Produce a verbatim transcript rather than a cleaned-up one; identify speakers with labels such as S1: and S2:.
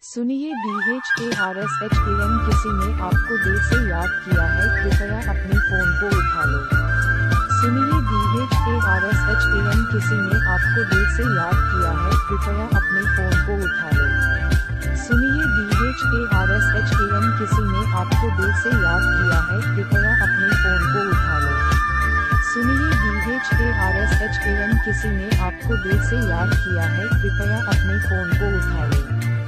S1: सुनिए B H A R S H A N किसी ने आपको दिल से याद किया है, कृपया अपने फोन को उठा लो। सुनिए B H A R S H A N किसी ने आपको दिल से याद किया है, कृपया अपने फोन को उठा लो। सुनिए B H A R S H A N किसी ने आपको दिल से याद किया है, कृपया अपने फोन को उठा लो। सुनिए B H A R S H A N किसी ने आपको दिल से याद किया है, कृपया अपने फोन को उठा लो।